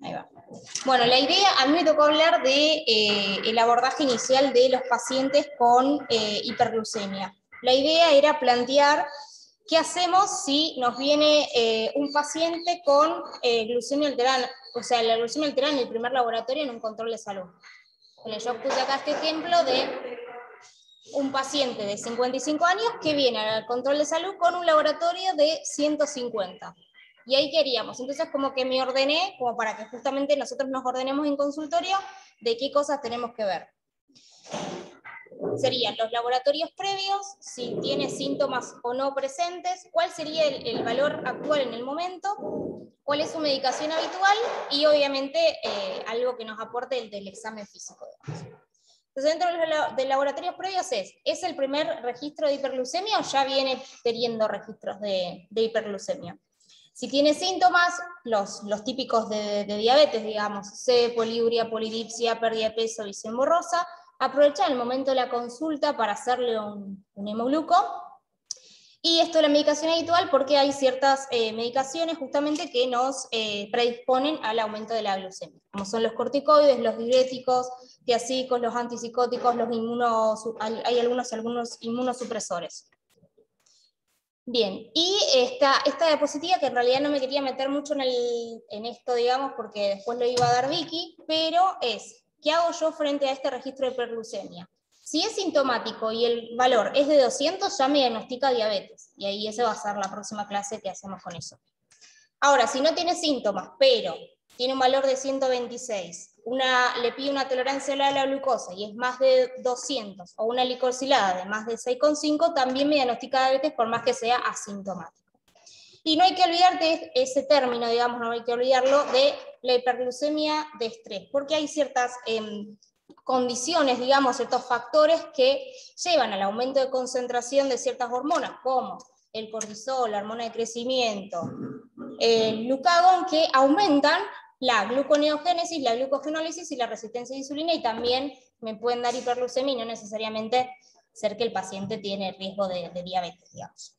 Ahí va. Bueno, la idea, a mí me tocó hablar de el abordaje inicial de los pacientes con hiperglucemia. La idea era plantear qué hacemos si nos viene un paciente con glucemia alterada, o sea, la glucemia alterada en el primer laboratorio en un control de salud. Bueno, yo puse acá este ejemplo de un paciente de 55 años que viene al control de salud con un laboratorio de 150. Y ahí queríamos. Entonces como que me ordené, como para que justamente nosotros nos ordenemos en consultorio de qué cosas tenemos que ver. Serían los laboratorios previos, si tiene síntomas o no presentes, cuál sería el valor actual en el momento, cuál es su medicación habitual y obviamente algo que nos aporte el del examen físico. Entonces dentro de laboratorios previos ¿es el primer registro de hiperglucemia o ya viene teniendo registros de hiperglucemia? Si tiene síntomas, los típicos de diabetes, digamos, sed, poliuria, polidipsia, pérdida de peso, visión borrosa, aprovechar el momento de la consulta para hacerle un hemogluco. Y esto de la medicación habitual porque hay ciertas medicaciones justamente que nos predisponen al aumento de la glucemia, como son los corticoides, los diuréticos, tiazicos, los antipsicóticos, hay algunos inmunosupresores. Bien, y esta diapositiva, que en realidad no me quería meter mucho en esto, digamos, porque después lo iba a dar Vicky, pero ¿qué hago yo frente a este registro de hiperglucemia? Si es sintomático y el valor es de 200, ya me diagnostica diabetes, y ahí esa va a ser la próxima clase que hacemos con eso. Ahora, si no tiene síntomas, pero tiene un valor de 126, le pide una tolerancia a la glucosa y es más de 200, o una glicosilada de más de 6,5, también me diagnostica diabetes por más que sea asintomático. Y no hay que olvidar de ese término, digamos, no hay que olvidarlo, de la hiperglucemia de estrés, porque hay ciertas condiciones, digamos, ciertos factores que llevan al aumento de concentración de ciertas hormonas, como el cortisol, la hormona de crecimiento, el glucagón, que aumentan la gluconeogénesis, la glucogenólisis y la resistencia a insulina, y también me pueden dar hiperglucemia y no necesariamente ser que el paciente tiene riesgo de diabetes, digamos.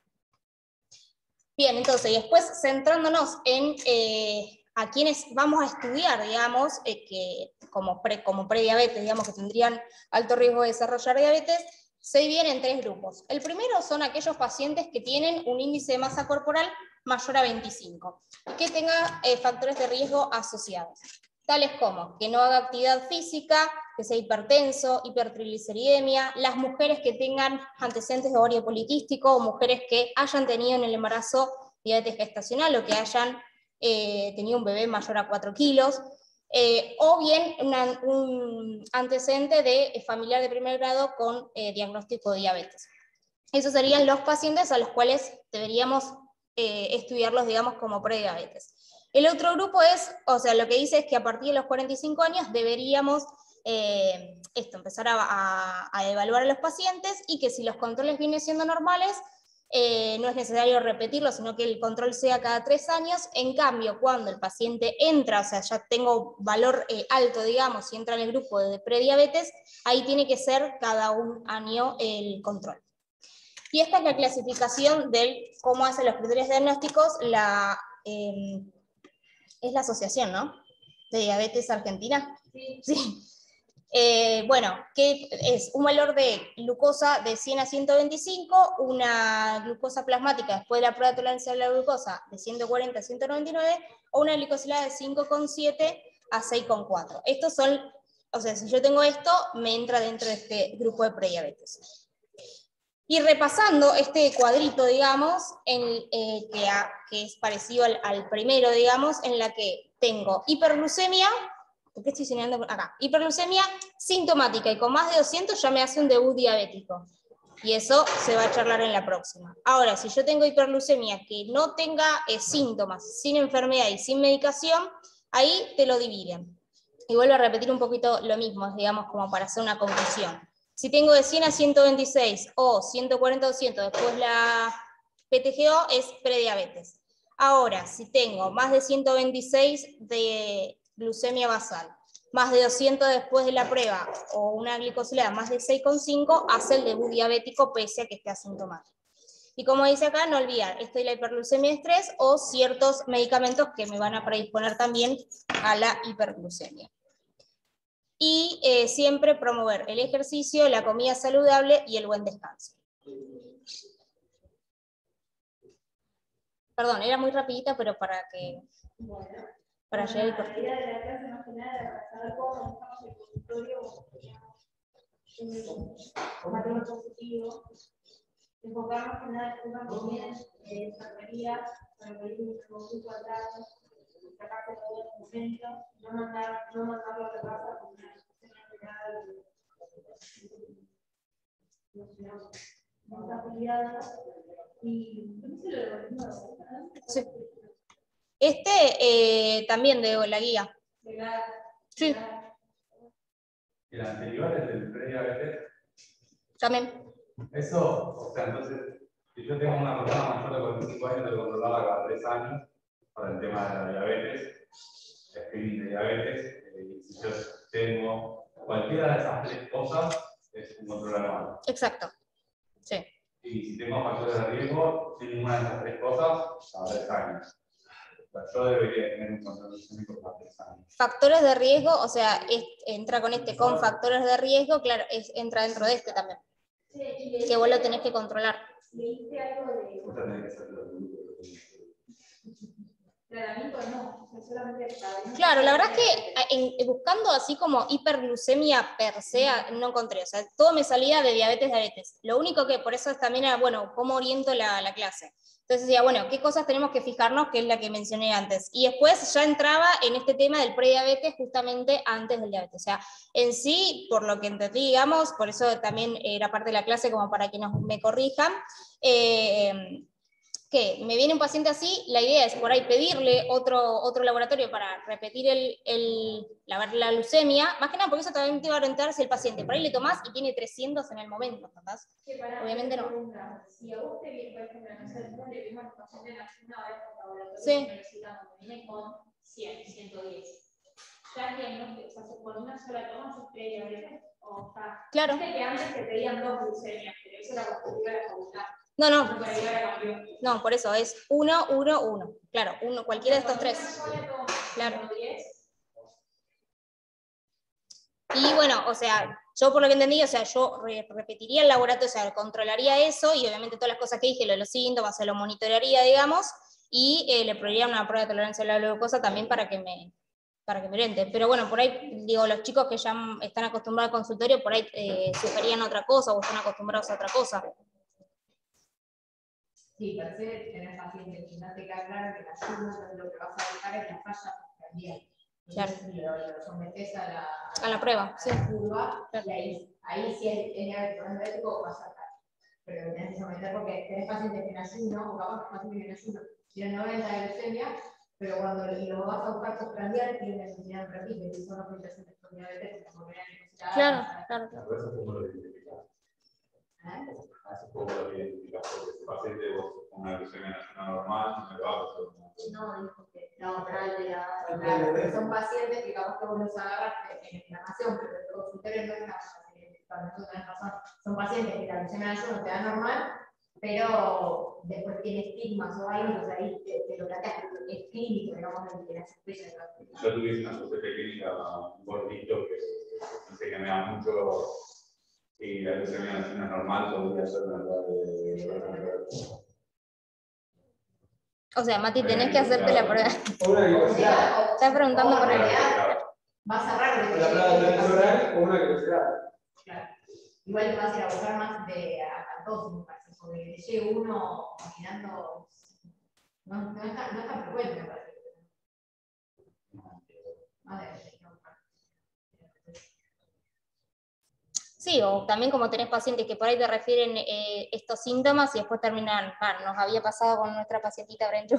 Bien, entonces, y después centrándonos en a quienes vamos a estudiar, digamos, que como prediabetes, digamos, que tendrían alto riesgo de desarrollar diabetes, se dividen en tres grupos. El primero son aquellos pacientes que tienen un índice de masa corporal mayor a 25 y que tenga factores de riesgo asociados, tales como que no haga actividad física, que sea hipertenso, hipertrigliceridemia, las mujeres que tengan antecedentes de ovario poliquístico o mujeres que hayan tenido en el embarazo diabetes gestacional o que hayan tenido un bebé mayor a 4 kilos, o bien un antecedente de familiar de primer grado con diagnóstico de diabetes. Esos serían los pacientes a los cuales deberíamos estudiarlos, digamos, como prediabetes. El otro grupo o sea, lo que dice es que a partir de los 45 años deberíamos empezar a evaluar a los pacientes y que si los controles vienen siendo normales, no es necesario repetirlo, sino que el control sea cada 3 años. En cambio, cuando el paciente entra, o sea, ya tengo valor alto, digamos, y entra en el grupo de prediabetes, ahí tiene que ser cada un año el control. Y esta es la clasificación de cómo hacen los criterios diagnósticos, es la asociación, ¿no?, de diabetes argentina. Sí. Bueno, que es un valor de glucosa de 100 a 125, una glucosa plasmática después de la prueba de tolerancia a la glucosa de 140 a 199, o una glicosilada de 5,7 a 6,4. Estos son, o sea, si yo tengo esto, me entra dentro de este grupo de prediabetes. Y repasando este cuadrito, digamos, que es parecido al primero, digamos, en la que tengo hiperglucemia. ¿Por qué estoy señalando acá? Hiperglucemia sintomática y con más de 200 ya me hace un debut diabético. Y eso se va a charlar en la próxima. Ahora, si yo tengo hiperglucemia que no tenga síntomas, sin enfermedad y sin medicación, ahí te lo dividen. Y vuelvo a repetir un poquito lo mismo, digamos, como para hacer una conclusión. Si tengo de 100 a 126 o 140 a 200 después la PTGO, es prediabetes. Ahora, si tengo más de 126 de glucemia basal, más de 200 después de la prueba, o una glicosilada más de 6,5, hace el debut diabético pese a que esté asintomático. Y como dice acá, no olvidar, esto de la hiperglucemia de estrés o ciertos medicamentos que me van a predisponer también a la hiperglucemia. Y siempre promover el ejercicio, la comida saludable y el buen descanso. Perdón, era muy rapidita, pero para que... para llegar al corte. La idea de la clase más que nada era para saber cómo manejamos el consultorio, material positivo, enfocarnos en nada que una comida, enfermería, para pedir un conjunto atrás, sacarse todo el momento, no mandarlo a la casa con una no está afiliada y sí. También de la guía. Sí. ¿El anterior es del prediabetes? También. Eso, o sea, entonces, si yo tengo una persona mayor de 45 años, tengo que controlarla cada 3 años para el tema de la diabetes, screening de diabetes, y si yo tengo cualquiera de esas 3 cosas, es un control anual. Exacto. Sí. Y si tengo factores de riesgo, sin ninguna de esas 3 cosas, cada 3 años. Yo debería tener un control glucémico cada 3 años. Factores de riesgo, o sea, entra con con factores de riesgo, claro, entra dentro de este también. Sí, que vos lo tenés que controlar. ¿Leíste algo de Vos tenés que hacerlo. tratamiento? No, solamente Claro, la verdad es que buscando así como hiperglucemia per se, no encontré. O sea, todo me salía de diabetes. Lo único que por eso también era, bueno, cómo oriento la clase. Entonces decía, bueno, ¿qué cosas tenemos que fijarnos? Que es la que mencioné antes. Y después ya entraba en este tema del prediabetes justamente antes del diabetes. O sea, en sí, por lo que entendí, digamos, por eso también era parte de la clase como para que me corrijan, que me viene un paciente así, la idea es por ahí pedirle otro laboratorio para repetir la leucemia, más que nada porque eso también te va a orientar si el paciente, por ahí le tomás y tiene 300 en el momento, ¿verdad? Obviamente no. Si a vos te viene, por ejemplo, no sé, le vimos a un paciente en la segunda hora con laboratorio Sí. universitario, que viene con 100, 110. ¿Ya el diagnóstico, o sea, por una sola toma se prediabetes? ¿O está? Claro. Viste que antes te pedían 2 glucemias, pero eso era porque iba a la facultad. No, por eso es 1, 1, 1. Claro, cualquiera de estos 3. Claro. Y bueno, o sea, yo por lo que entendí, o sea, yo repetiría el laboratorio, o sea, controlaría eso y obviamente todas las cosas que dije, los síntomas, se lo monitorearía, digamos, y le probaría una prueba de tolerancia a la glucosa también para que me oriente. Pero bueno, por ahí, digo, los chicos que ya están acostumbrados al consultorio, por ahí sugerían otra cosa o están acostumbrados a otra cosa. Sí, per se, tener pacientes que no te queda claro que la ayuda, lo que vas a buscar es la falla también. Claro. Lo sometes a la prueba, sí. Curva, claro. Y ahí sí el diabético va a saltar. Pero lo tenés que someter porque tenés pacientes en ayuno, o capaz pacientes en ayuno, tienen 90 de glucemia, pero cuando lo vas a buscar postprandial, tienen necesidad de repite, y son los pacientes con diabetes, como que claro. Eso es como lo identificás. Eso es como lo identificás, porque ese paciente vos con una glucemia nacional normal no le va a pasar una. No, dijo que no, pero son pacientes que capaz que vos los agarras en inflamación, pero el consultorio no es una razón. Son pacientes que la glucemia no te da normal, pero después tiene estigmas o algo, entonces ahí te lo planteas, es clínico, digamos, de la sospecha. Yo tuve una sospecha clínica, un gordito que pensé que me da mucho y la glucemia nacional normal podría ser una de. O sea, Mati, tenés que hacerte la prueba. Estás preguntando por el. Va a cerrar la prueba de oral o una que claro. Igual vas a ir a buscar más de a todos, me parece, porque te llegue uno mirando. No es tan frecuente, me parece. Sí, o también como tenés pacientes que por ahí te refieren estos síntomas y después terminan, nos había pasado con nuestra pacientita Brencho.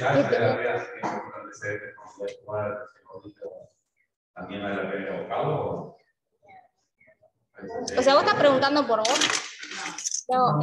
¿También vale la pena buscarlo? O sea, ¿vos estás preguntando por vos? No,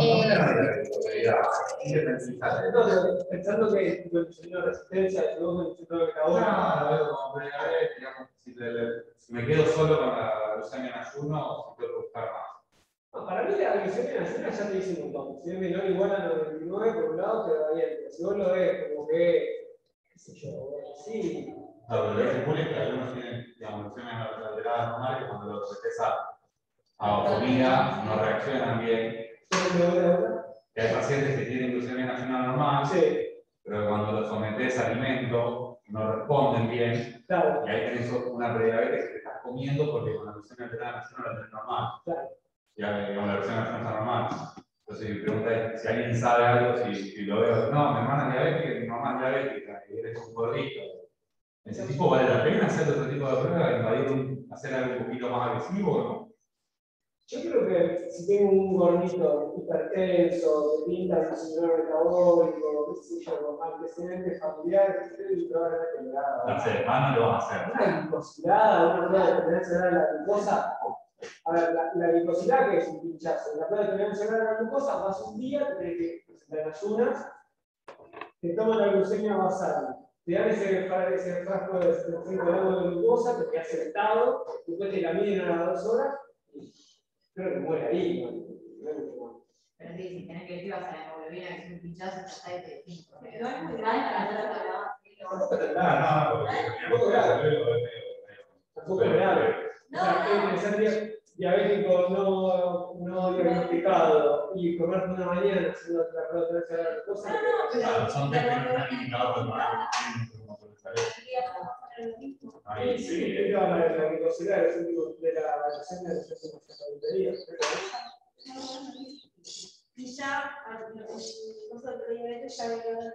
pensando que tu diseño de resistencia, según el que ahora, si me quedo solo con la glucemia en ayuno o si tengo que buscar más. No, para mí la glucemia en ayuno ya te dice un montón. Si es menor o igual a 99, 99 por un lado te va bien, pero si vos lo ves como que, qué sé yo, bueno, sí. Claro, pero lo que ocurre es que algunos tienen, digamos, lesiones alteradas normales que cuando los sometes a comida no reaccionan bien. Que hay pacientes que tienen glucemia nacional normal, Sí. pero cuando los sometes a alimento no responden bien. Claro. Y ahí tenés una prediabetes que te estás comiendo porque con la glucemia alterada nacional la tenés normal. Claro. Ya, digamos, la glucemia nacional está normal. Entonces mi pregunta es si alguien sabe algo, si lo veo, no, mi hermana es diabética, mi mamá es diabética, y eres un gordito. ¿Ese tipo vale la pena hacer otro tipo de pruebas, hacer algo un poquito más agresivo o no? Yo creo que si tengo un gordito hipertenso, que pinta un síndrome metabólico, qué sé yo, antecedentes familiares, probablemente me da. La semana no lo van a hacer. Una glicosilada, una prueba de tolerancia a la glucosa. A ver, la glicosilada que es un pinchazo. La prueba de tolerancia a la glucosa, vas un día, te tienes que presentar en ayunas, te toman la glucemia basal. Te dan ese frasco de 75 gramos de glucosa, te quedas sentado, después te la miden a las 2 horas y creo que muere ahí. ¿No? Pero sí, si tenés que decir, vas a la hemoglobina, que es un pinchazo, ya está de 5. No es muy grande para hacer la Tampoco es grave. Ser diabético no diagnosticado y comerte una mañana haciendo la prueba de la glucosa. Claro, son test que no están indicados para ahí sí. La glucosilada es un tipo de la glucemia de las y ya nosotros diabetes ya venía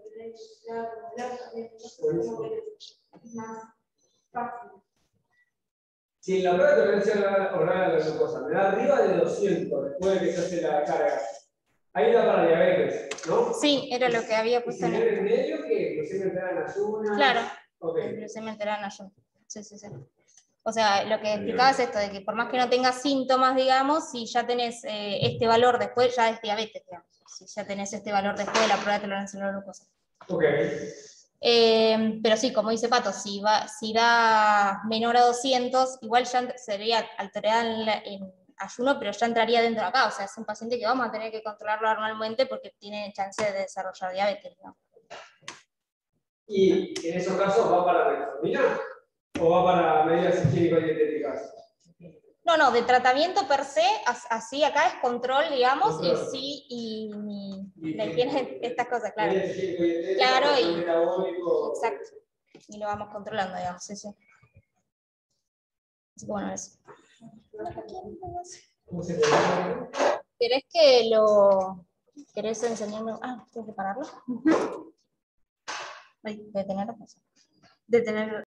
es más fácil. Si en la prueba de tolerancia oral a la glucosa me da arriba de 200 después de que se hace la carga, ahí da para diabetes, ¿no? Sí, era lo que había puesto en el medio que glucemia alterada en ayunas. Claro, okay. Glucemia alterada en ayunas. Sí, sí, sí. O sea, lo que explicaba es esto, de que por más que no tengas síntomas, digamos, si ya tenés este valor después, ya es diabetes, digamos. Si ya tenés este valor después de la prueba de tolerancia a la glucosa. Ok. Pero sí, como dice Pato, si da menor a 200, igual ya sería alterada en ayuno, pero ya entraría dentro de acá. O sea, es un paciente que vamos a tener que controlarlo anualmente porque tiene chance de desarrollar diabetes, ¿no? ¿Y en esos casos va para metformina o va para medidas higiénico-dietéticas? No, de tratamiento per se, así acá es control, digamos, y sí, y la higiene, estas cosas, claro. Claro, exacto. Y lo vamos controlando, digamos, sí, sí. Así que bueno, eso. ¿Querés que lo... ¿Querés enseñarme? Ah, ¿tengo que pararlo? Ay, detenerlo.